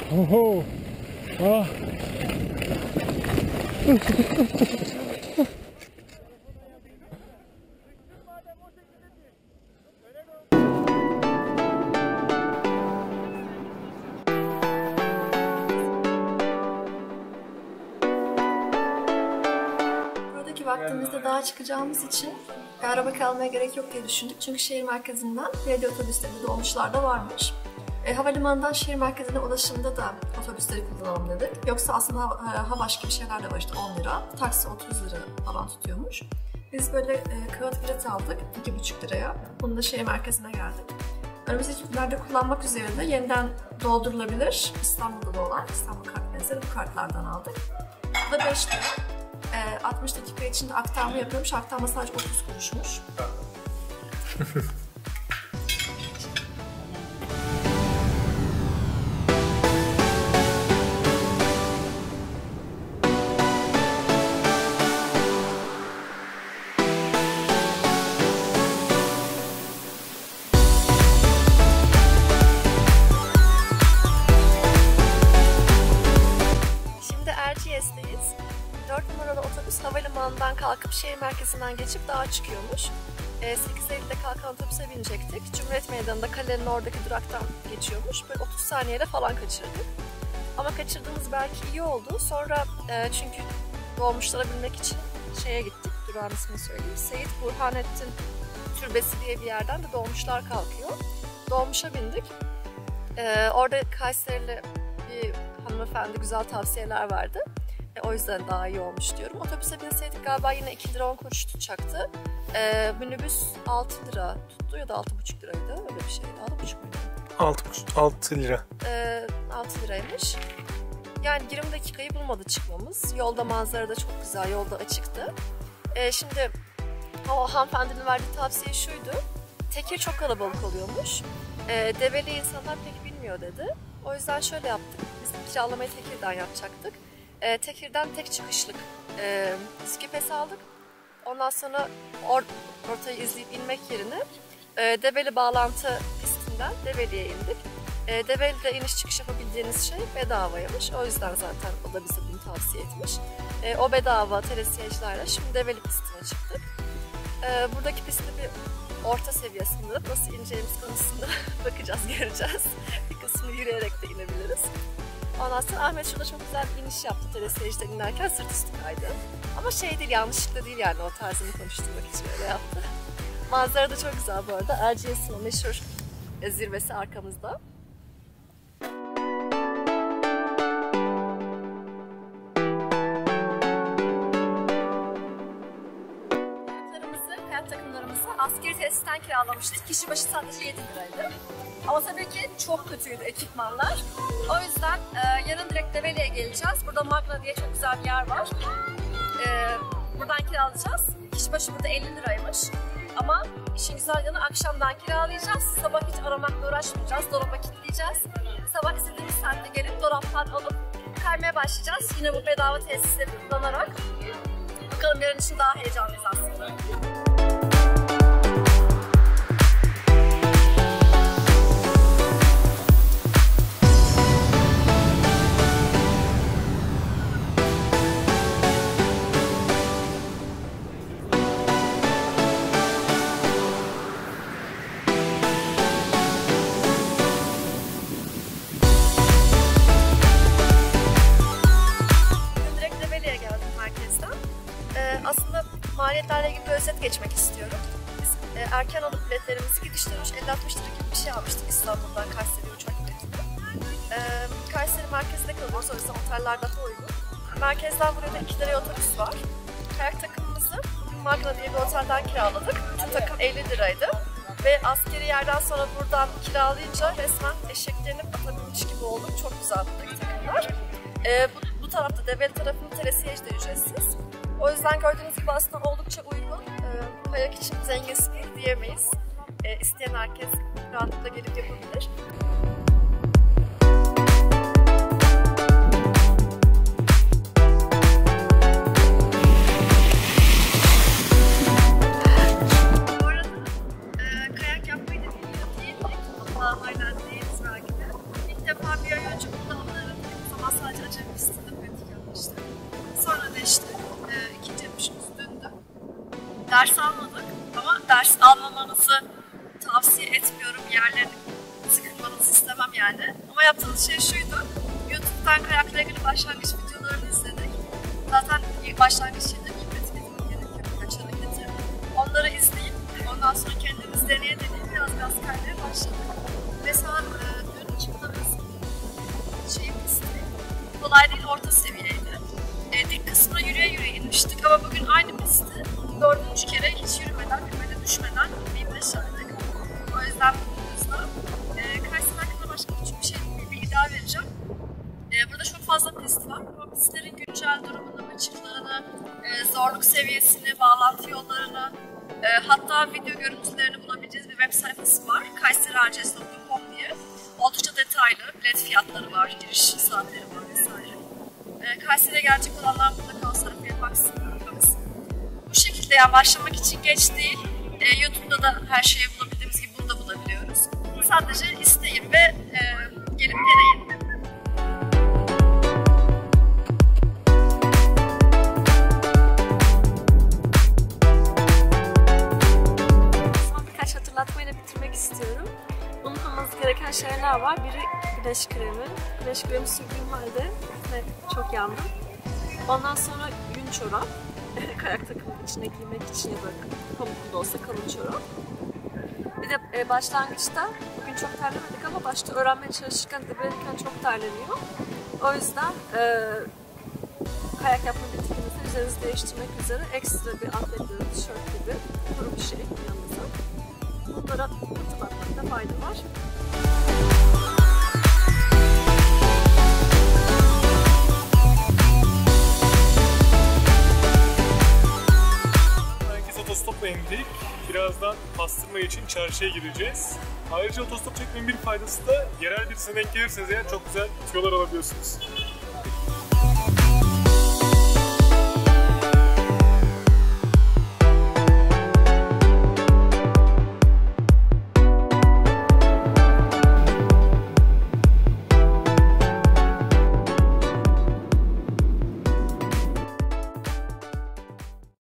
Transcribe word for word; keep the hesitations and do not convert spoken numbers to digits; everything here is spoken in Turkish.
Oho. Ah. Buradaki vaktimizde dağa çıkacağımız için araba kalmaya gerek yok diye düşündük. Çünkü şehir merkezinden belediye otobüsleri, dolmuşlar da varmış. E, havalimanından şehir merkezine ulaşımda da otobüsleri kullanalım dedik. Yoksa aslında ha, Havaş gibi şeyler de var, işte on lira, taksi otuz lira falan tutuyormuş. Biz böyle e, kağıt bilet aldık iki buçuk liraya. Bunu da şehir merkezine geldik. Önümüzdeki günlerde kullanmak üzere de yeniden doldurulabilir. İstanbul'da da olan İstanbul kartlarını bu kartlardan aldık. Bu da beş lira. E, altmış dakika içinde aktarma yapıyormuş. Aktarma sadece otuz kuruşmuş. dört numaralı otobüs havalimanından kalkıp şehir merkezinden geçip dağa çıkıyormuş. sekiz elli'de kalkan otobüse binecektik. Cumhuriyet Meydanı'nda kalenin oradaki duraktan geçiyormuş. Böyle otuz saniyede falan kaçırdık. Ama kaçırdığımız belki iyi oldu. Sonra e, çünkü dolmuşlara binmek için şeye gittik. Durağın ismini söyleyeyim. Seyit Burhanettin Türbesi diye bir yerden de dolmuşlar kalkıyor. Dolmuşa bindik. E, orada Kayserili bir hanımefendi güzel tavsiyeler verdi. E, o yüzden daha iyi olmuş diyorum. Otobüse binseydik galiba yine iki lira on kuruş tutacaktı. E, minibüs altı lira tuttu ya da altı buçuk liraydı. Öyle bir şeydi. altı buçuk muydu? altı lira. E, altı liraymış. Yani yirmi dakikayı bulmadı çıkmamız. Yolda manzara da çok güzel, yolda açıktı. E, şimdi o hanımefendinin verdiği tavsiye şuydu. Tekir çok kalabalık oluyormuş. E, Develi insanlar pek bilmiyor dedi. O yüzden şöyle yaptık. Biz kiralamayı Tekir'den yapacaktık. E, Tekir'den tek çıkışlık e, Skipes aldık. Ondan sonra or ortayı izleyip inmek yerine e, Develi bağlantı pistinden Develi'ye indik. E, Develi'de iniş çıkış yapabildiğiniz şey bedavaymış. O yüzden zaten o da bize bunu tavsiye etmiş. E, o bedava telesiyecilerle şimdi Develi pistine çıktık. E, buradaki pisti bir orta seviye sınırı. Nasıl ineceğimiz konusunda bakacağız, göreceğiz. Bir kısmını yürüyerek de inebiliriz. Ondan sonra Ahmet şurada çok güzel bir iniş yaptı telesiyeciden inerken, sırt üstü kaydı. Ama şey değil, yanlışlıkla değil yani, o tarzını konuşturmak için öyle yaptı. Manzara da çok güzel bu arada. Erciyes'in o meşhur zirvesi arkamızda. Hayat takımlarımızı askeri tesisten kiralamıştık. Kişi başı sadece yedi liraydı. Ama tabii ki çok kötüydü ekipmanlar. O yüzden e, yarın direkt Develi'ye geleceğiz. Burada Magna diye çok güzel bir yer var. E, buradan kiralayacağız. Kişi başı burada elli liraymış. Ama işin güzel yanı akşamdan kiralayacağız. Sabah hiç aramakla uğraşmayacağız. Dolaba kilitleyeceğiz. Sabah istediğimiz saatte gelip dolaptan alıp kaymaya başlayacağız. Yine bu bedava tesisleri kullanarak. Bakalım yarın için daha heyecanlıyız aslında. Aslında maliyetlerle ilgili bir özet geçmek istiyorum. Biz e, erken alıp biletlerimizi gidiş dönüş elli altmış lira gibi bir şey almıştık İstanbul'dan Kayseri uçak biletini. E, Kayseri merkezinde kalıyoruz, o yüzden oteller daha uygun. Merkezden buraya da iki liraya otobüs var. Kayak takımımızı Magna diye bir otelden kiraladık. Bütün takım elli liraydı. Ve askeri yerden sonra buradan kiralayınca resmen eşeklenip atabilmiş gibi olduk. Çok güzel buradaki takımlar. E, bu, bu tarafta Develi tarafının telesiyeci de ücretsiz. O yüzden gördüğünüz gibi aslında oldukça uygun. E, kayak için zengin spor diyemeyiz. E, isteyen herkes rahatlıkla gelip yapabilir. Bu arada e, kayak yapmayı da bilmiyor değildik. Hatta aynen değiliz belki de. İlk defa bir ay önce burada zaman sadece acemi pistinde pratik yapmıştık. Sonra da işte e, ikinci yapışımız dündü. Ders almadık ama ders almamanızı tavsiye etmiyorum. Yerlerini sıkılmanızı istemem yani. Ama yaptığımız şey şuydu. YouTube'dan kayakla ilgili başlangıç videolarını izledik. Zaten ilk başlangıç şeyde iyi pratik etmek gerekiyor. Birkaç hareketi. Onları izleyip ondan sonra kendimiz deneye deneye biraz biraz kaymaya başladık. Mesela e, dün çıktığımız şey pisti kolay değil, orta seviyeydi. E, dik kısmına yürüye yürüye inmiştik ama bugün aynı pisti dördüncü kere hiç yürümeden, kümede düşmeden inmeyi başardık. O yüzden mutluyuzla. E, Kayseri hakkında başka küçük bir şey, bir bilgi daha vereceğim. E, burada çok fazla pist var ama pistlerin güncel durumunu, açıklarını, e, zorluk seviyesini, bağlantı yollarını, e, hatta video görüntülerini bulabileceğiniz bir web sayfası var. kayseri a c s nokta com diye. Oldukça detaylı, bilet fiyatları var, giriş saatleri var vesaire. E, Kayseri'ye gelecek olanlar mutlaka o sayfaya baksınız. Bu şekilde yani başlamak için geç değil. E, YouTube'da da her şeyi bulabildiğimiz gibi bunu da bulabiliyoruz. Sadece isteyin ve e, gelip deneyin. Son birkaç hatırlatmayla bitirmek istiyorum. Unutmamanız gereken şeyler var. Biri güneş kremi. Güneş kremi sürdüğüm halde ve çok yandım. Ondan sonra yün çorap. Kayak takımının içine giymek için ya da pamuklu da olsa kalın çorap. Bir de e, başlangıçta bugün çok terlemedik ama başta öğrenmeye çalışırken, debelirken çok terleniyor. O yüzden e, kayak yapma bitimimizde üzerinizi değiştirmek üzere ekstra bir atletli tişört gibi kuru bir şey yanınıza. Bunlara hatırlatmakta fayda var. Otostopla indik. Birazdan pastırma için çarşıya gideceğiz. Ayrıca otostop çekmenin bir faydası da yerel birisine denk gelirseniz eğer çok güzel tüyolar alabiliyorsunuz.